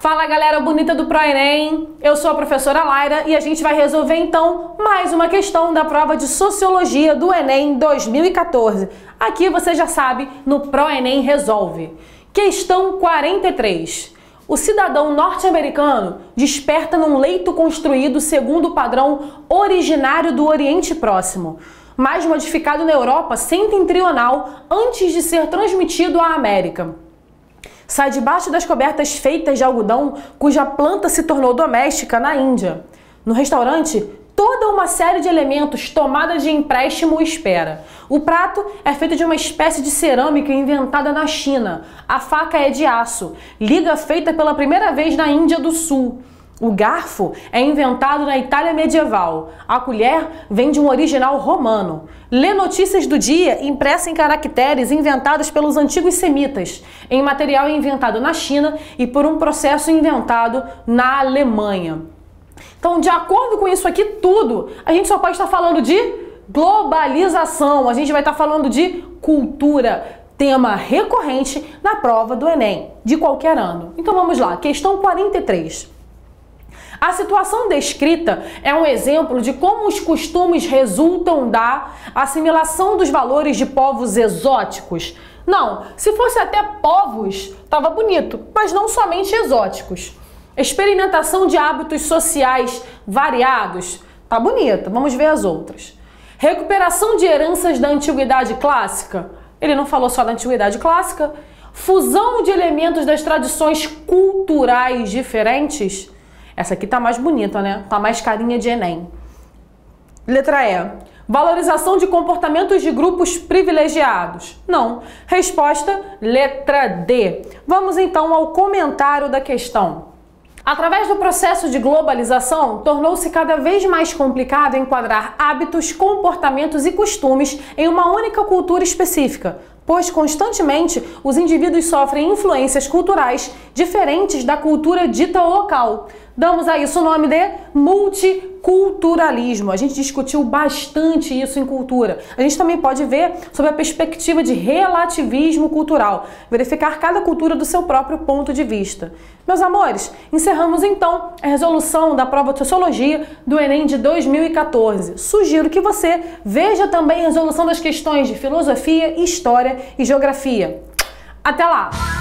Fala galera bonita do ProEnem, eu sou a professora Laira e a gente vai resolver então mais uma questão da prova de Sociologia do Enem 2014. Aqui você já sabe, no ProEnem Resolve. Questão 43. O cidadão norte-americano desperta num leito construído segundo o padrão originário do Oriente Próximo, mas modificado na Europa setentrional antes de ser transmitido à América. Sai debaixo das cobertas feitas de algodão, cuja planta se tornou doméstica na Índia. No restaurante, toda uma série de elementos tomada de empréstimo espera. O prato é feito de uma espécie de cerâmica inventada na China. A faca é de aço, liga feita pela primeira vez na Índia do Sul. O garfo é inventado na Itália medieval. A colher vem de um original romano. Lê notícias do dia impressa em caracteres inventados pelos antigos semitas, em material inventado na China e por um processo inventado na Alemanha. Então, de acordo com isso aqui tudo, a gente só pode estar falando de globalização. A gente vai estar falando de cultura, tema recorrente na prova do Enem, de qualquer ano. Então vamos lá, questão 43. A situação descrita é um exemplo de como os costumes resultam da assimilação dos valores de povos exóticos. Não, se fosse até povos, tava bonito, mas não somente exóticos. Experimentação de hábitos sociais variados, tá bonito, vamos ver as outras. Recuperação de heranças da antiguidade clássica, ele não falou só da antiguidade clássica. Fusão de elementos das tradições culturais diferentes. Essa aqui tá mais bonita, né? Tá mais carinha de Enem. Letra E. Valorização de comportamentos de grupos privilegiados. Não. Resposta, letra D. Vamos então ao comentário da questão. Através do processo de globalização, tornou-se cada vez mais complicado enquadrar hábitos, comportamentos e costumes em uma única cultura específica, pois constantemente os indivíduos sofrem influências culturais diferentes da cultura dita local. Damos a isso o nome de multiculturalismo. A gente discutiu bastante isso em cultura. A gente também pode ver sob a perspectiva de relativismo cultural, verificar cada cultura do seu próprio ponto de vista. Meus amores, encerramos então a resolução da prova de Sociologia do Enem de 2014. Sugiro que você veja também a resolução das questões de Filosofia, História e Geografia. Até lá!